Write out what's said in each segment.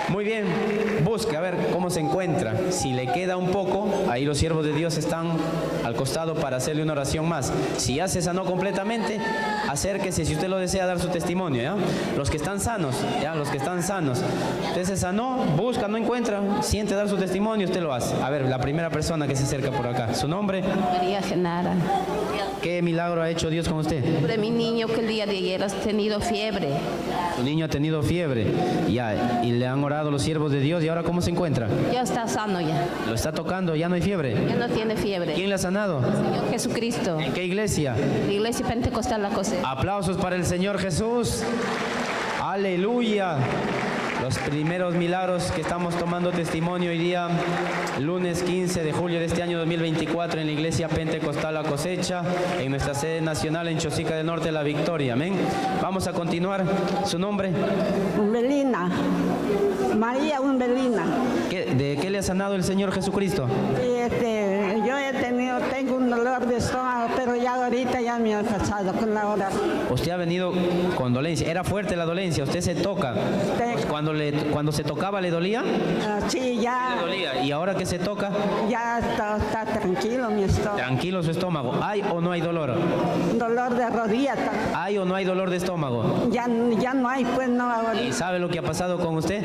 Muy bien, busque a ver cómo se encuentra. Si le queda un poco, ahí los siervos de Dios están al costado para hacerle una oración más. Si ya se sanó completamente, acérquese si usted lo desea dar su testimonio, ¿ya? Los que están sanos, ¿ya? Los que están sanos. Usted se sanó, busca, no encuentra, siente dar su testimonio, usted lo hace. A ver, la primera persona que se acerca por acá. ¿Su nombre? María Genara. ¿Qué milagro ha hecho Dios con usted? De mi niño que el día de ayer ha tenido fiebre. Su niño ha tenido fiebre, ya, y le han orado los siervos de Dios, ¿y ahora cómo se encuentra? Ya está sano ya. ¿Lo está tocando? ¿Ya no hay fiebre? Ya no tiene fiebre. ¿Quién le ha sanado? Señor Jesucristo. ¿En qué iglesia? La iglesia Pentecostal La Cosecha. Aplausos para el Señor Jesús. Aleluya. Los primeros milagros que estamos tomando testimonio hoy día, lunes 15 de julio de este año 2024 en la iglesia Pentecostal La Cosecha, en nuestra sede nacional en Chosica del Norte, La Victoria. Amén. Vamos a continuar. ¿Su nombre? Umbelina, María Umbelina. ¿De qué le ha sanado el Señor Jesucristo? Yo tengo un dolor de estómago, pero ya ahorita ya me ha pasado con la hora. Usted ha venido con dolencia. Era fuerte la dolencia. Usted se toca. Cuando se tocaba, ¿le dolía? Sí, ya. ¿Le dolía? ¿Y ahora que se toca? Ya está tranquilo mi estómago. Tranquilo su estómago. ¿Hay o no hay dolor? Dolor de rodilla. ¿Hay o no hay dolor de estómago? Ya no hay, pues no. ¿Y sabe lo que ha pasado con usted?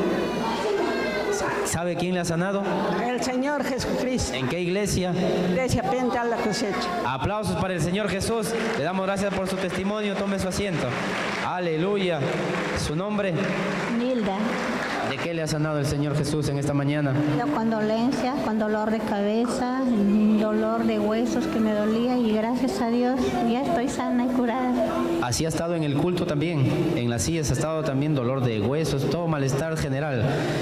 ¿Sabe quién le ha sanado? El Señor Jesucristo. ¿En qué iglesia? Iglesia Pentecostal La Cosecha. Aplausos para el Señor Jesús. Le damos gracias por su testimonio. Tome su asiento. Aleluya. ¿Su nombre? Nilda. ¿De qué le ha sanado el Señor Jesús en esta mañana? Con dolencia, con dolor de cabeza, dolor de huesos que me dolía y gracias a Dios ya estoy sana y curada. Así ha estado en el culto también. En las sillas ha estado también dolor de huesos, todo malestar general.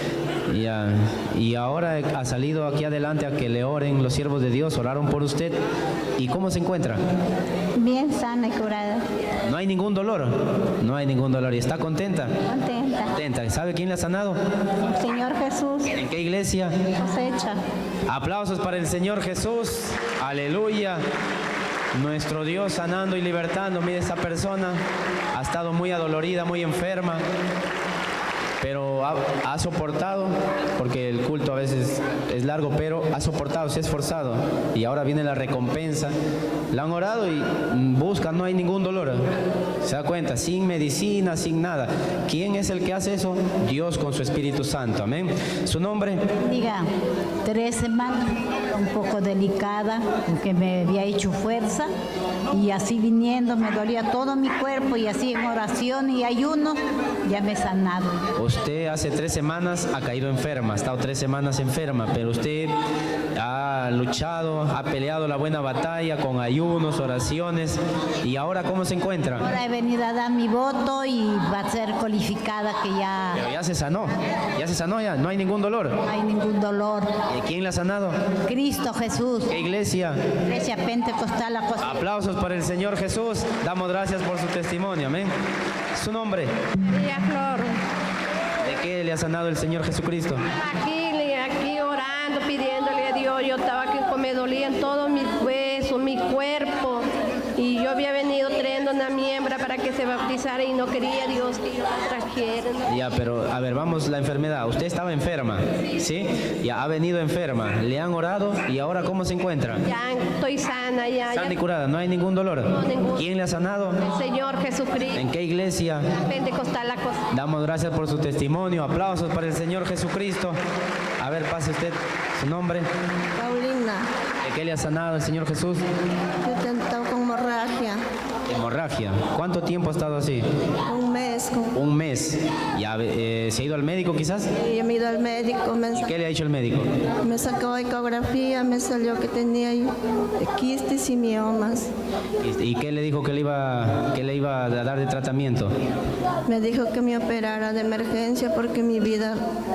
Y ahora ha salido aquí adelante a que le oren los siervos de Dios, oraron por usted. ¿Y cómo se encuentra? Bien sana y curada. No hay ningún dolor, no hay ningún dolor. ¿Y está contenta? Contenta. Contenta. ¿Sabe quién le ha sanado? El Señor Jesús. ¿En qué iglesia? Cosecha. Aplausos para el Señor Jesús. Aleluya. Nuestro Dios sanando y libertando. Mire, esa persona ha estado muy adolorida, muy enferma, pero ha soportado, porque el culto a veces es largo, pero ha soportado, se ha esforzado y ahora viene la recompensa. La han orado y buscan, no hay ningún dolor. Se da cuenta, sin medicina, sin nada. ¿Quién es el que hace eso? Dios con su Espíritu Santo. Amén. ¿Su nombre? Diga, 3 semanas, un poco delicada, porque me había hecho fuerza y así viniendo me dolía todo mi cuerpo y así en oración y ayuno ya me he sanado. Usted hace 3 semanas ha caído enferma, ha estado 3 semanas enferma, pero usted ha luchado, ha peleado la buena batalla con ayunos, oraciones, y ahora ¿cómo se encuentra? Ahora he venido a dar mi voto y va a ser cualificada que ya... Pero ya se sanó, ya, no hay ningún dolor. No hay ningún dolor. ¿Quién la ha sanado? Cristo Jesús. ¿Qué iglesia? Iglesia Pentecostal La Cosecha. Aplausos para el Señor Jesús, damos gracias por su testimonio, amén. ¿Su nombre? María Flor. ¿De qué le ha sanado el Señor Jesucristo? Aquí orando, pidiéndole a Dios. Yo estaba aquí, me dolían todos mis huesos, mi cuerpo. Y yo había venido trayendo una miembra para que se bautizara y no quería Dios que yo la trajera. Ya, pero a ver, vamos, la enfermedad. Usted estaba enferma, ¿sí? Ya ha venido enferma. Le han orado y ahora ¿cómo se encuentra? Ya estoy sana, ya. Sana y curada, no hay ningún dolor. No, ningún. ¿Quién le ha sanado? El Señor Jesucristo. ¿En qué iglesia? Pentecostal La Cosecha. Damos gracias por su testimonio. Aplausos para el Señor Jesucristo. A ver, pase usted su nombre. Paulina. ¿De qué le ha sanado el Señor Jesús? Yo estaba con hemorragia. Hemorragia. ¿Cuánto tiempo ha estado así? Un mes. Un mes. ¿Ya se ha ido al médico quizás? Y me he ido al médico. ¿Y qué le ha dicho el médico? Me sacó ecografía, me salió que tenía quistes y miomas. ¿Y qué le dijo que le iba a dar de tratamiento? Me dijo que me operara de emergencia porque mi vida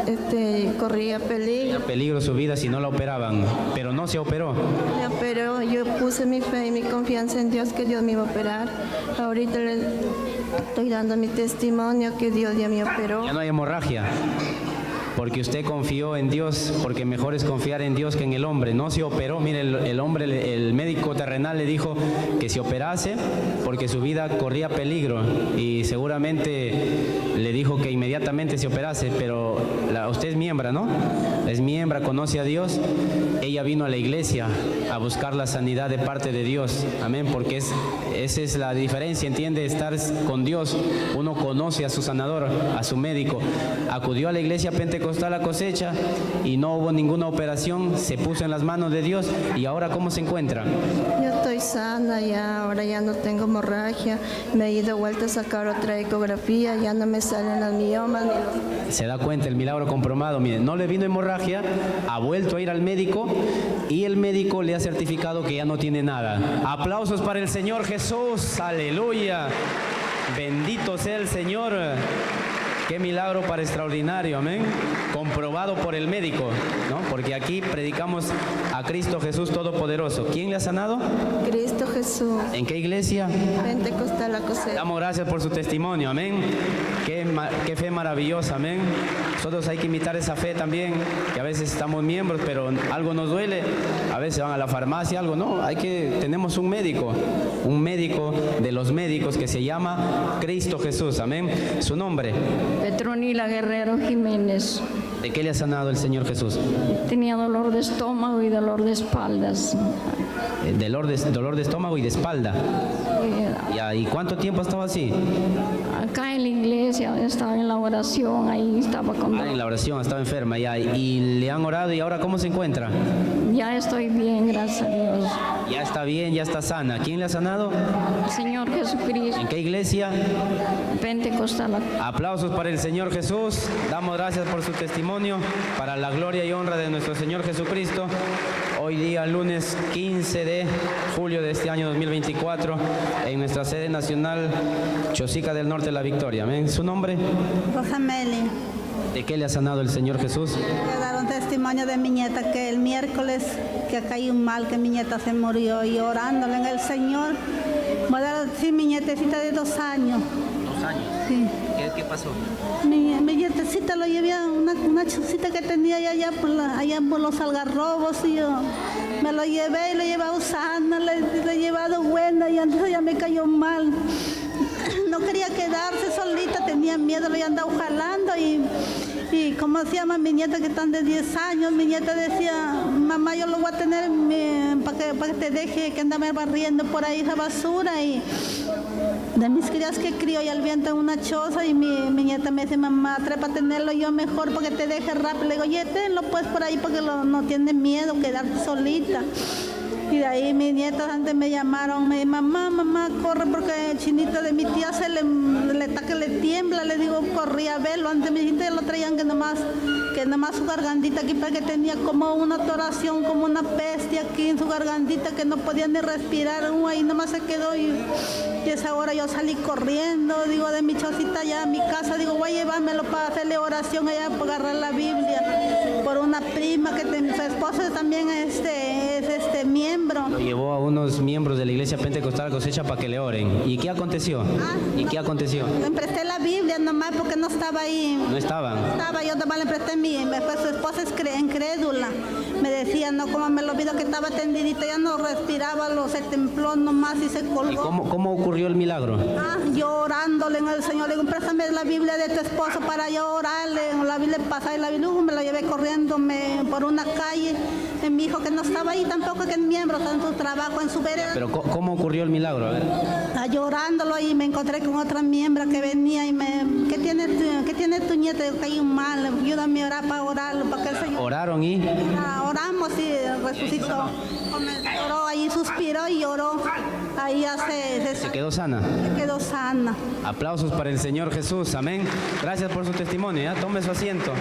corría peligro. Era peligro su vida si no la operaban, pero no se operó. Me operó, yo puse mi fe y mi confianza en Dios que Dios me iba a operar. Ahorita le estoy dando mi testimonio que Dios ya me operó. Ya no hay hemorragia, porque usted confió en Dios, porque mejor es confiar en Dios que en el hombre. No se operó, mire, el médico terrenal le dijo que se operase porque su vida corría peligro y seguramente le dijo que inmediatamente se operase, pero usted es miembro, ¿no? Es miembro, conoce a Dios. Ella vino a la iglesia a buscar la sanidad de parte de Dios, amén, porque esa es la diferencia, entiende, estar con Dios. Uno conoce a su sanador, a su médico. Acudió a la iglesia pentecostal a Cosecha y no hubo ninguna operación, se puso en las manos de Dios. Y ahora, ¿cómo se encuentra? Yo estoy sana ya, ahora ya no tengo hemorragia, me he ido vuelta a sacar otra ecografía, ya no me salen las miomas. Se da cuenta el milagro comprobado. Mire, no le vino hemorragia, ha vuelto a ir al médico y el médico le ha certificado que ya no tiene nada. Aplausos para el Señor Jesús, aleluya, bendito sea el Señor. Qué milagro para extraordinario, amén. Comprobado por el médico, ¿no? Porque aquí predicamos a Cristo Jesús Todopoderoso. ¿Quién le ha sanado? Cristo Jesús. ¿En qué iglesia? Pentecostal La Cosecha. Damos gracias por su testimonio, amén. Qué fe maravillosa, amén. Nosotros hay que imitar esa fe también, que a veces estamos miembros, pero algo nos duele. A veces van a la farmacia, algo, no. Tenemos un médico de los médicos que se llama Cristo Jesús, amén. Su nombre. Petronila Guerrero Jiménez. ¿De qué le ha sanado el Señor Jesús? Tenía dolor de estómago y dolor de espaldas. Dolor de estómago y de espalda. ¿Y cuánto tiempo estaba así? Acá en la iglesia, estaba en la oración, ahí estaba con dolor. En la oración, estaba enferma ya. ¿Y le han orado y ahora cómo se encuentra? Ya estoy bien, gracias a Dios. Ya está bien, ya está sana. ¿Quién le ha sanado? El Señor Jesucristo. ¿En qué iglesia? Pentecostal. Aplausos para el Señor Jesús. Damos gracias por su testimonio, para la gloria y honra de nuestro Señor Jesucristo. Hoy día, lunes 15 de julio de este año 2024, en nuestra sede nacional, Chosica del Norte, La Victoria. ¿Amén? ¿Su nombre? Rosameli. ¿De qué le ha sanado el Señor Jesús? Le daron testimonio de mi nieta que el miércoles que cayó mal, que mi nieta se murió, y orándole en el Señor. Voy a dar, sí, mi nietecita de 2 años. 2 años. Sí. ¿Qué pasó? Mi nietecita lo llevé a una chocita que tenía allá por los algarrobos, y yo me lo llevé y lo llevaba usando, le he llevado buena, y antes ya me cayó mal. No quería quedarse solita, tenía miedo, le andaba jalando, y como se llama mi nieta que están de 10 años, mi nieta decía, mamá, yo lo voy a tener para que te deje que andame barriendo por ahí esa basura, y de mis crías que crío y al viento en una choza, y mi nieta me dice, mamá, trae para tenerlo yo mejor para que te deje rápido. Le digo, oye, tenlo pues por ahí porque no tiene miedo quedarte solita. Y de ahí mis nietas antes me llamaron, me dijeron, mamá, corre porque el chinito de mi tía le tiembla. Le digo, corrí a verlo. Antes mi gente lo traían que nomás su gargantita aquí, para que tenía como una atoración, como una peste aquí en su gargantita, que no podía ni respirar. Ahí nomás se quedó, y esa hora yo salí corriendo, digo, de mi chocita allá a mi casa, digo, voy a llevármelo para hacerle oración allá, para agarrar la Biblia, por una prima que su esposo también es miembro. Lo llevó a unos miembros de la iglesia pentecostal Cosecha para que le oren. ¿Y qué aconteció? ¿Qué aconteció? Le presté la Biblia nomás porque no estaba ahí. ¿No estaban? Estaba, yo nomás le presté después su esposa es incrédula. Me decía, no, como me lo olvidó que estaba tendidita, ya no respiraba, se templó nomás y se colgó. ¿Y cómo ocurrió el milagro? Yo orándole en el Señor, le digo, préstame la Biblia de tu esposo para yo orarle. La Biblia pasada y la Biblia, me la llevé corriendo por una calle. Mi hijo que no estaba ahí tampoco, que es miembro, está en su trabajo, en su vereda. Pero ¿cómo ocurrió el milagro? A ver. Llorándolo, y me encontré con otra miembro que venía y ¿qué tiene tu nieta? Yo caí mal, ayúdame a orar para orarlo, para que el Señor... ¿Oraron y? Oramos y resucitó. Oró ahí, suspiró y oró. Ahí ya se quedó sana. Se quedó sana. Aplausos para el Señor Jesús, amén. Gracias por su testimonio, ya tome su asiento.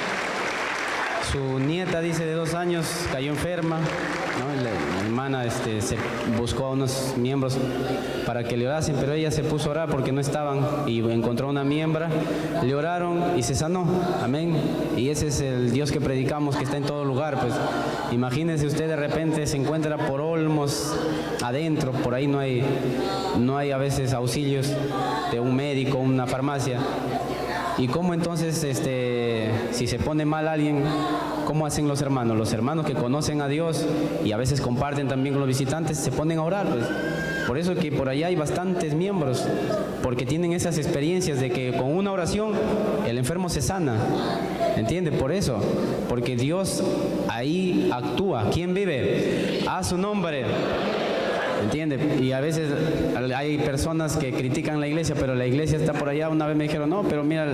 Su nieta, dice, de 2 años, cayó enferma, ¿no? La hermana se buscó a unos miembros para que le orasen, pero ella se puso a orar porque no estaban, y encontró una miembra, le oraron y se sanó, amén. Y ese es el Dios que predicamos, que está en todo lugar. Pues imagínense usted, de repente se encuentra por Olmos, adentro, por ahí no hay a veces auxilios de un médico, una farmacia. ¿Y cómo entonces, si se pone mal alguien, cómo hacen los hermanos? Los hermanos que conocen a Dios y a veces comparten también con los visitantes, se ponen a orar, pues. Por eso que por allá hay bastantes miembros, porque tienen esas experiencias de que con una oración el enfermo se sana. ¿Entiende? Por eso, porque Dios ahí actúa. ¿Quién vive? A su nombre. ¿Entiende? Y a veces hay personas que critican la iglesia, pero la iglesia está por allá. Una vez me dijeron, no, pero mira,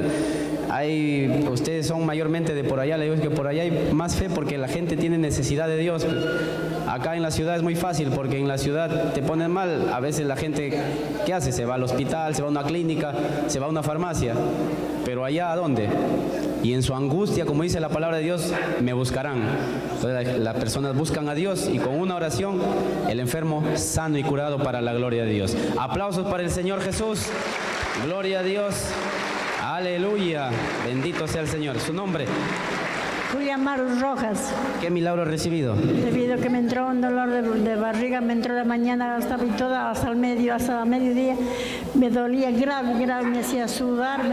ustedes son mayormente de por allá. Le digo, es que por allá hay más fe porque la gente tiene necesidad de Dios. Acá en la ciudad es muy fácil porque en la ciudad te ponen mal. A veces la gente, ¿qué hace? Se va al hospital, se va a una clínica, se va a una farmacia. Pero allá, ¿a dónde? Y en su angustia, como dice la palabra de Dios, me buscarán. Entonces las personas buscan a Dios y con una oración el enfermo sano y curado para la gloria de Dios. Aplausos para el Señor Jesús. Gloria a Dios. Aleluya. Bendito sea el Señor. Su nombre. Julia Maru Rojas. ¿Qué milagro ha recibido? Debido a que me entró un dolor de barriga, me entró de mañana hasta el mediodía, me dolía grave, me hacía sudar,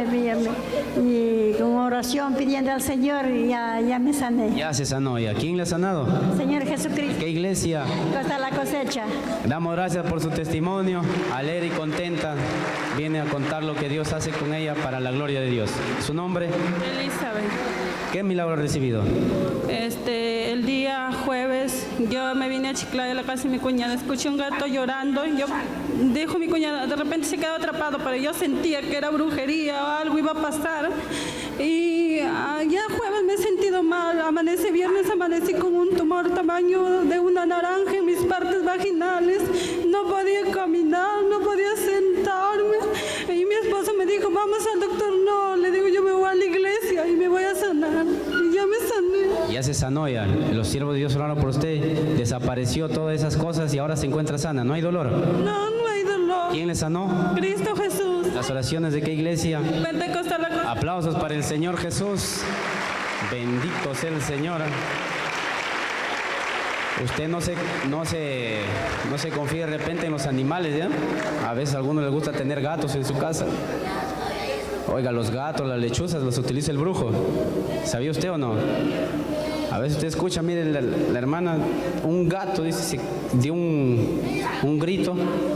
y con oración pidiendo al Señor ya me sané. Ya se sanó ya. ¿Quién le ha sanado? Señor Jesucristo. ¿Qué iglesia? Costa La Cosecha. Damos gracias por su testimonio, alegre y contenta. Viene a contar lo que Dios hace con ella para la gloria de Dios. ¿Su nombre? Elizabeth. ¿Qué milagro ha recibido? El día jueves yo me vine a Chiclayo a la casa de mi cuñada, escuché un gato llorando, yo dejo mi cuñada, de repente se quedó atrapado, pero yo sentía que era brujería o algo iba a pasar. Y ya jueves me he sentido mal, viernes amanecí con un tumor tamaño de una naranja en mis partes vaginales, no podía caminar, no podía sentarme, y mi esposo me dijo, vamos al doctor. No, le digo, yo me voy a la iglesia y me voy a sanar, y ya me sané. Ya se sanó ya, los siervos de Dios oraron por usted, desapareció todas esas cosas y ahora se encuentra sana, ¿no hay dolor? No hay dolor. ¿Quién le sanó? Cristo Jesús. ¿Las oraciones de qué iglesia? Pentecostal. Aplausos para el Señor Jesús. Bendito sea el Señor. Usted no se confía de repente en los animales, ¿ya? A veces a algunos les gusta tener gatos en su casa. Oiga, los gatos, las lechuzas los utiliza el brujo. ¿Sabía usted o no? A veces usted escucha, mire, la hermana, un gato, dice, dio un grito.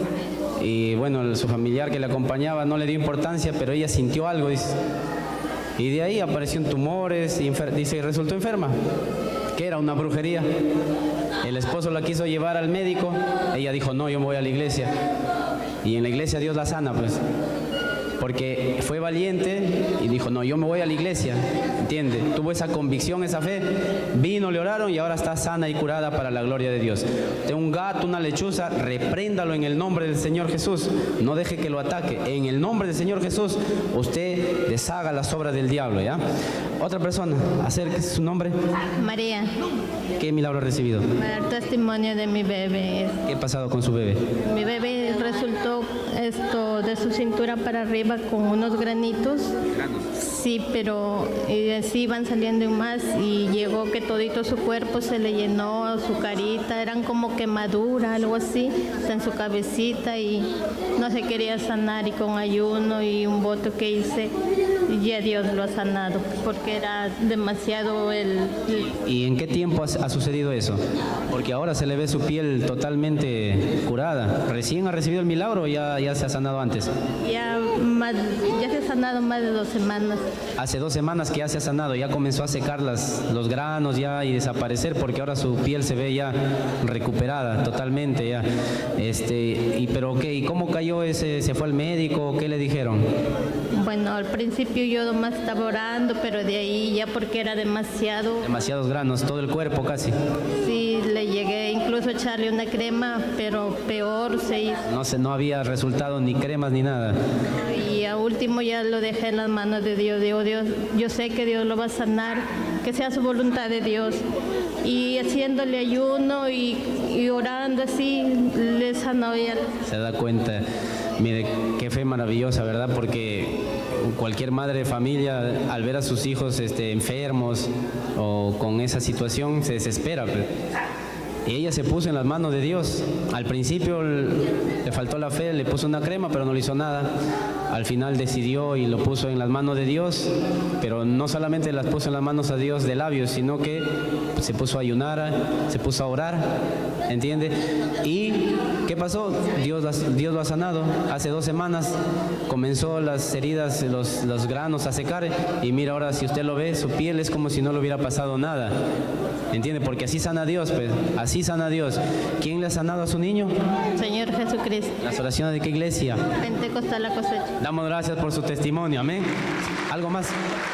Y bueno, su familiar que le acompañaba no le dio importancia, pero ella sintió algo, dice. Y de ahí aparecieron tumores, dice, y resultó enferma. ¿Qué era? Una brujería. El esposo la quiso llevar al médico, ella dijo, no, yo me voy a la iglesia. Y en la iglesia Dios la sana, pues. Porque fue valiente y dijo, no, yo me voy a la iglesia, ¿entiende? Tuvo esa convicción, esa fe, vino, le oraron y ahora está sana y curada para la gloria de Dios. De un gato, una lechuza, repréndalo en el nombre del Señor Jesús, no deje que lo ataque. En el nombre del Señor Jesús, usted deshaga las obras del diablo, ¿ya? Otra persona, acérquese, su nombre. María. ¿Qué milagro ha recibido? El testimonio de mi bebé. ¿Qué ha pasado con su bebé? Mi bebé resultó de su cintura para arriba con unos granitos. Sí, pero sí iban saliendo más y llegó que todito su cuerpo se le llenó, su carita, eran como quemadura, algo así, en su cabecita y no se quería sanar y con ayuno y un voto que hice, ya Dios lo ha sanado porque era demasiado ¿Y en qué tiempo ha sucedido eso? Porque ahora se le ve su piel totalmente curada. ¿Recién ha recibido el milagro o ya se ha sanado antes? Ya se ha sanado más de 2 semanas. Hace 2 semanas que ya se ha sanado, ya comenzó a secar los granos ya y desaparecer porque ahora su piel se ve ya recuperada totalmente ya. Pero ¿qué? ¿Y cómo cayó ese? ¿Se fue al médico? ¿Qué le dijeron? Bueno, al principio yo nomás estaba orando, pero de ahí ya porque era demasiados granos, todo el cuerpo casi. Sí, le llegué incluso a echarle una crema, pero peor se hizo. No había resultado ni cremas ni nada. Y a último ya lo dejé en las manos de Dios. Digo, Dios, yo sé que Dios lo va a sanar, que sea su voluntad de Dios. Y haciéndole ayuno y orando así, le sanó ya. Se da cuenta, mire, qué fe maravillosa, ¿verdad? Porque cualquier madre de familia, al ver a sus hijos enfermos o con esa situación, se desespera. Y ella se puso en las manos de Dios. Al principio le faltó la fe, le puso una crema, pero no le hizo nada. Al final decidió y lo puso en las manos de Dios, pero no solamente las puso en las manos a Dios de labios, sino que se puso a ayunar, se puso a orar, ¿entiende? ¿Y qué pasó? Dios lo ha sanado. Hace 2 semanas comenzó las heridas, los granos a secar, y mira ahora, si usted lo ve, su piel es como si no le hubiera pasado nada. ¿Entiende? Porque así sana Dios, pues. Así sana Dios. ¿Quién le ha sanado a su niño? Señor Jesucristo. ¿Las oraciones de qué iglesia? Pentecostal La Cosecha. Damos gracias por su testimonio. Amén. ¿Algo más?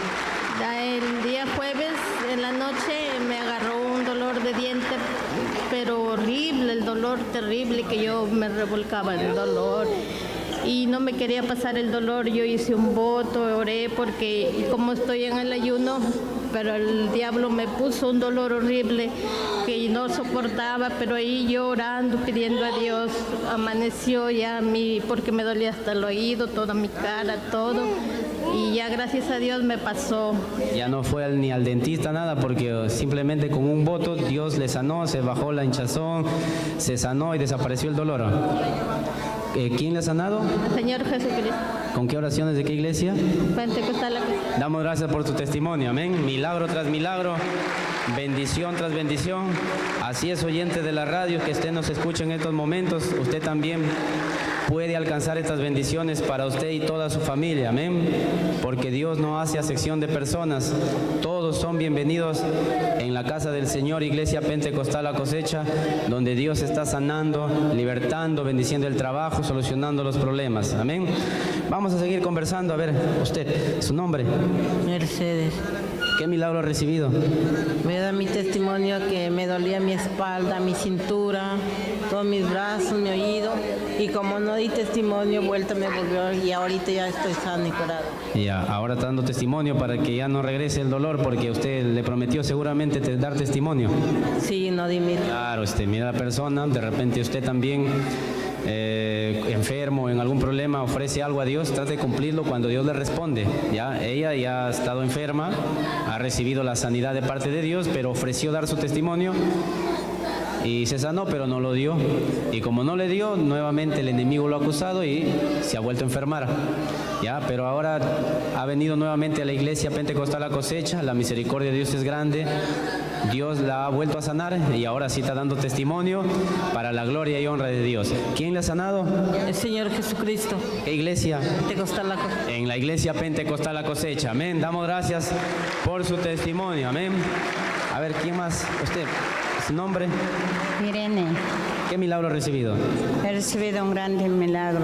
El día jueves en la noche me agarró un dolor de diente, pero horrible, el dolor terrible, que yo me revolcaba el dolor. Y no me quería pasar el dolor. Yo hice un voto, oré, porque como estoy en el ayuno, pero el diablo me puso un dolor horrible que no soportaba, pero ahí yo orando, pidiendo a Dios, amaneció ya porque me dolía hasta el oído, toda mi cara, todo, y ya gracias a Dios me pasó. Ya no fue ni al dentista, nada, porque simplemente con un voto Dios le sanó, se bajó la hinchazón, se sanó y desapareció el dolor. ¿Quién le ha sanado? Señor Jesucristo. ¿Con qué oraciones de qué iglesia? Pentecostal La Cosecha. Damos gracias por tu testimonio, amén. Milagro tras milagro, bendición tras bendición. Así es, oyente de la radio, que usted nos escucha en estos momentos, usted también puede alcanzar estas bendiciones para usted y toda su familia, amén. Porque Dios no hace acepción de personas, todos son bienvenidos en la casa del Señor, Iglesia Pentecostal La Cosecha, donde Dios está sanando, libertando, bendiciendo el trabajo, solucionando los problemas, amén. Vamos a seguir conversando. A ver, usted, su nombre. Mercedes. ¿Qué milagro ha recibido? Me da mi testimonio que me dolía mi espalda, mi cintura, todos mis brazos, mi oído, y como no di testimonio, vuelta me volvió, y ahorita ya estoy sano y curado. Ya, ahora está dando testimonio para que ya no regrese el dolor, porque usted le prometió seguramente dar testimonio. Sí, no di mi... Claro, mira la persona, de repente usted también enfermo, en algún problema, ofrece algo a Dios, trate de cumplirlo cuando Dios le responde. Ya, ella ya ha estado enferma, ha recibido la sanidad de parte de Dios, pero ofreció dar su testimonio y se sanó, pero no lo dio. Y como no le dio, nuevamente el enemigo lo ha acusado y se ha vuelto a enfermar. Ya, pero ahora ha venido nuevamente a la iglesia Pentecostal La Cosecha. La misericordia de Dios es grande. Dios la ha vuelto a sanar y ahora sí está dando testimonio para la gloria y honra de Dios. ¿Quién la ha sanado? El Señor Jesucristo. ¿Qué iglesia? Pentecostal La Cosecha. En la iglesia Pentecostal La Cosecha. Amén. Damos gracias por su testimonio. Amén. A ver, ¿quién más? Usted, su nombre. Irene. ¿Qué milagro ha recibido? He recibido un grande milagro.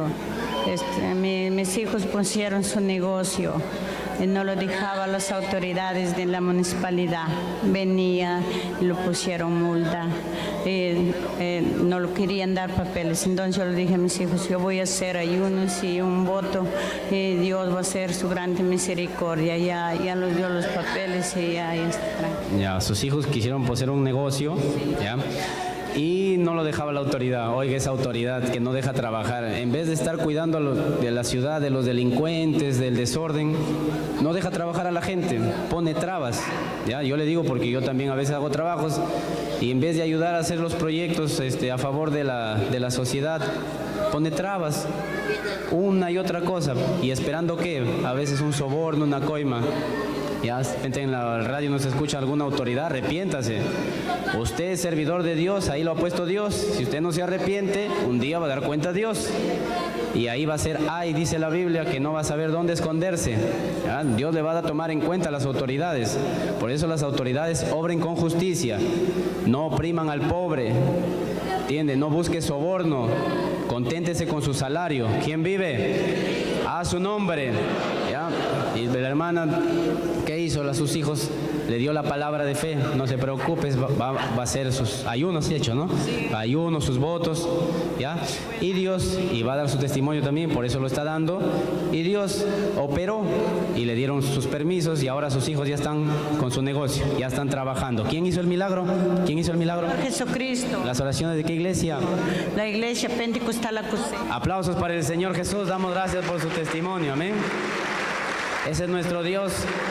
Mis hijos pusieron su negocio y no lo dejaba las autoridades de la municipalidad. Venía y lo pusieron multa. No lo querían dar papeles. Entonces yo le dije a mis hijos, yo voy a hacer ayunos y un voto, y Dios va a hacer su grande misericordia. Ya los dio los papeles y ya está. Ya, sus hijos quisieron poseer un negocio, ¿ya? Y no lo dejaba la autoridad. Oiga, esa autoridad que no deja trabajar, en vez de estar cuidando de la ciudad, de los delincuentes, del desorden, no deja trabajar a la gente, pone trabas. ¿Ya? Yo le digo porque yo también a veces hago trabajos y en vez de ayudar a hacer los proyectos a favor de la sociedad, pone trabas, una y otra cosa, y esperando que a veces un soborno, una coima. Ya en la radio no se escucha alguna autoridad, arrepiéntase. Usted es servidor de Dios, ahí lo ha puesto Dios. Si usted no se arrepiente, un día va a dar cuenta a Dios. Y ahí va a ser, dice la Biblia, que no va a saber dónde esconderse. ¿Ya? Dios le va a tomar en cuenta a las autoridades. Por eso las autoridades obren con justicia. No opriman al pobre. ¿Entiende? No busque soborno. Conténtese con su salario. ¿Quién vive? A su nombre. ¿Ya? Y la hermana, ¿qué hizo? A sus hijos le dio la palabra de fe. No se preocupe, va a hacer sus ayunos, hecho, ¿no? Sí. Ayunos, sus votos, ¿ya? Y Dios, y va a dar su testimonio también, por eso lo está dando. Y Dios operó y le dieron sus permisos y ahora sus hijos ya están con su negocio, ya están trabajando. ¿Quién hizo el milagro? ¿Quién hizo el milagro? Jesucristo. ¿Las oraciones de qué iglesia? La iglesia Pentecostal La Cosecha. Aplausos para el Señor Jesús. Damos gracias por su testimonio. Amén. Ese es nuestro Dios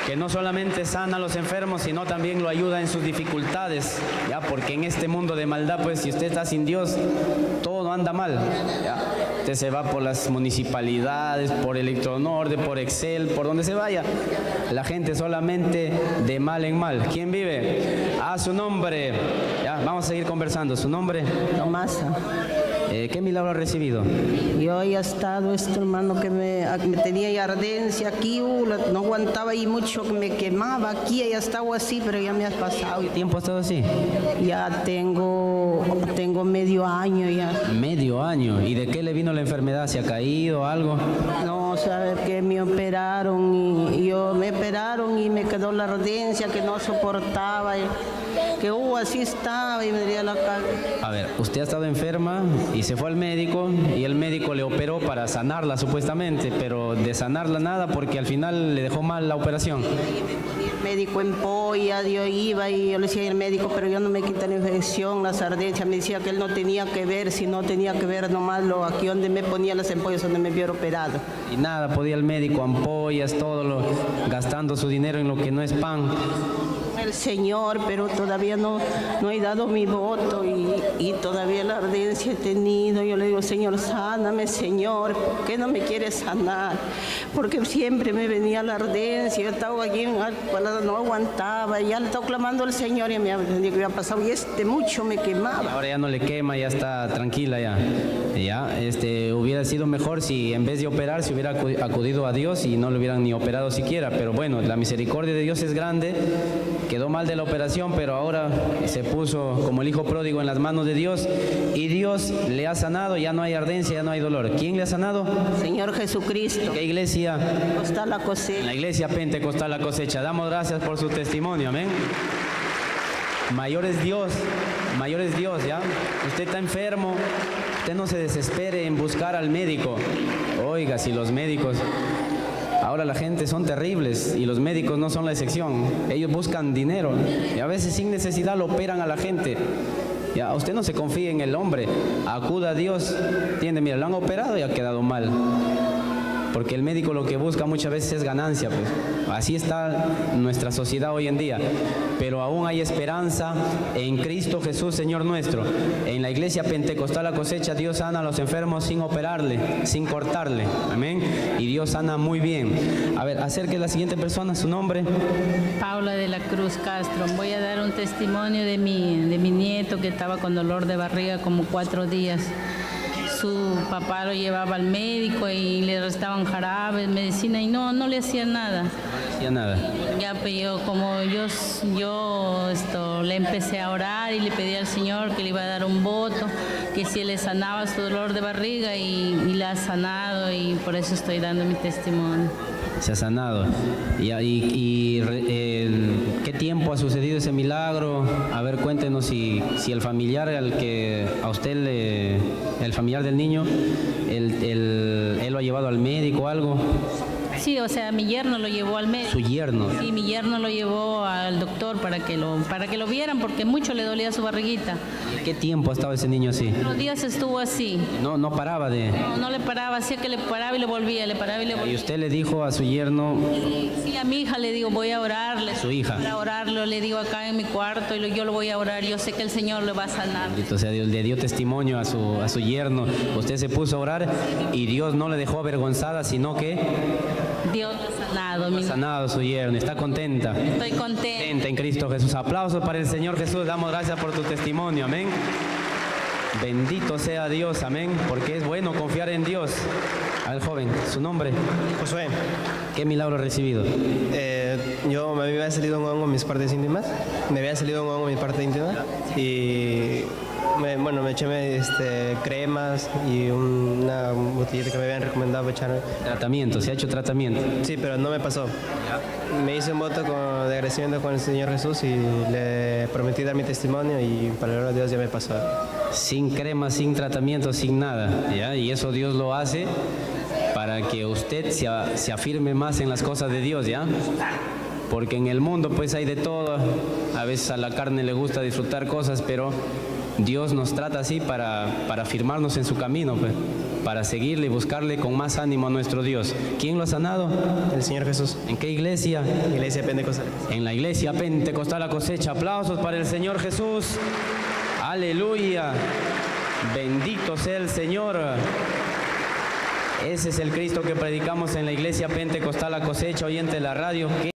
que no solamente sana a los enfermos, sino también lo ayuda en sus dificultades, ¿ya? Porque en este mundo de maldad, pues si usted está sin Dios, todo anda mal, ¿ya? Usted se va por las municipalidades, por Electronorte, por Excel, por donde se vaya. La gente solamente de mal en mal. ¿Quién vive? A su nombre. Ya, vamos a seguir conversando. ¿Su nombre? Tomasa. ¿Qué milagro ha recibido? Yo he estado, hermano, que me tenía ya ardencia aquí, no aguantaba ahí mucho, que me quemaba aquí, ya estaba así, pero ya me ha pasado. ¿Qué tiempo ha estado así? Ya tengo medio año ya. ¿Medio año? ¿Y de qué le vino la enfermedad? ¿Se ha caído algo? No, sabes que me operaron y me quedó la ardencia que no soportaba, que así estaba y me diría la cara. A ver, usted ha estado enferma y se fue al médico y el médico le operó para sanarla supuestamente, pero de sanarla nada porque al final le dejó mal la operación. El médico en polla, yo iba y yo le decía al médico, pero yo no me quita la infección, las ardencias, me decía que él no tenía que ver, si no tenía que ver nomás aquí donde me ponía las ampollas, donde me vio operado. Y nada, podía el médico, ampollas, todo gastando su dinero en lo que no es pan. El Señor, pero todavía no he dado mi voto y todavía la ardencia he tenido. Yo le digo, Señor, sáname, Señor, ¿por qué no me quieres sanar? Porque siempre me venía la ardencia, yo estaba aquí, no aguantaba, ya le estaba clamando al Señor y me había pasado y mucho me quemaba. Ahora ya no le quema, ya está tranquila ya. Hubiera sido mejor si en vez de operar se hubiera acudido a Dios y no le hubieran ni operado siquiera, pero bueno, la misericordia de Dios es grande. Quedó mal de la operación, pero ahora se puso como el hijo pródigo en las manos de Dios y Dios le ha sanado, ya no hay ardencia, ya no hay dolor. ¿Quién le ha sanado? Señor Jesucristo. ¿Qué iglesia? Pentecostal La Cosecha. La iglesia Pentecostal La Cosecha. Damos gracias por su testimonio, amén. Mayor es Dios, ¿ya? Usted está enfermo, usted no se desespere en buscar al médico. Oiga, si los médicos... Ahora la gente son terribles y los médicos no son la excepción. Ellos buscan dinero y a veces sin necesidad lo operan a la gente. Ya, usted no se confíe en el hombre, acuda a Dios. Entiende, mira, lo han operado y ha quedado mal. Porque el médico lo que busca muchas veces es ganancia, pues. Así está nuestra sociedad hoy en día. Pero aún hay esperanza en Cristo Jesús, Señor nuestro. En la iglesia Pentecostal La Cosecha, Dios sana a los enfermos sin operarle, sin cortarle. Amén. Y Dios sana muy bien. A ver, acerque a la siguiente persona, su nombre. Paula de la Cruz Castro. Voy a dar un testimonio de mi nieto que estaba con dolor de barriga como 4 días. Su papá lo llevaba al médico y le restaban jarabes, medicina y no le hacían nada. Ya, pero yo le empecé a orar y le pedí al Señor que le iba a dar un voto, que si él le sanaba su dolor de barriga y la ha sanado y por eso estoy dando mi testimonio. Se ha sanado. ¿Qué tiempo ha sucedido ese milagro? A ver, cuéntenos si el familiar el familiar del niño, él lo ha llevado al médico o algo. Sí, o sea, mi yerno lo llevó al médico. ¿Su yerno? Sí, mi yerno lo llevó al doctor para que lo vieran porque mucho le dolía su barriguita. ¿Qué tiempo ha estado ese niño así? Los días estuvo así. No paraba de... No le paraba, hacía que le paraba y le volvía, le paraba y le volvía. ¿Y usted le dijo a su yerno? Sí, a mi hija le digo, voy a orarle. ¿Su hija? Para orarlo, le digo acá en mi cuarto y yo lo voy a orar, yo sé que el Señor lo va a sanar. O sea, Dios le dio testimonio a su yerno. Usted se puso a orar y Dios no le dejó avergonzada, sino que... Dios lo ha sanado. Ha sanado su yerno. ¿Está contenta? Estoy contenta. En Cristo Jesús. Aplausos para el Señor Jesús. Damos gracias por tu testimonio. Amén. Bendito sea Dios. Amén. Porque es bueno confiar en Dios. Al joven, ¿su nombre? Josué. ¿Qué milagro ha recibido? Me había salido un hongo en mis partes íntimas. Y... me eché cremas y una botellita que me habían recomendado para echarme. ¿Tratamiento? ¿Se ha hecho tratamiento? Sí, pero no me pasó. Me hice un voto de agradecimiento con el Señor Jesús y le prometí dar mi testimonio y para la gloria de Dios ya me pasó. Sin crema, sin tratamiento, sin nada, ¿ya? Y eso Dios lo hace para que usted se afirme más en las cosas de Dios, ¿ya? Porque en el mundo pues hay de todo. A veces a la carne le gusta disfrutar cosas, pero Dios nos trata así para afirmarnos en su camino, pues, para seguirle y buscarle con más ánimo a nuestro Dios. ¿Quién lo ha sanado? El Señor Jesús. ¿En qué iglesia? Iglesia Pentecostal. En la iglesia Pentecostal La Cosecha. Aplausos para el Señor Jesús. Aleluya. Bendito sea el Señor. Ese es el Cristo que predicamos en la iglesia Pentecostal La Cosecha, oyente de la radio.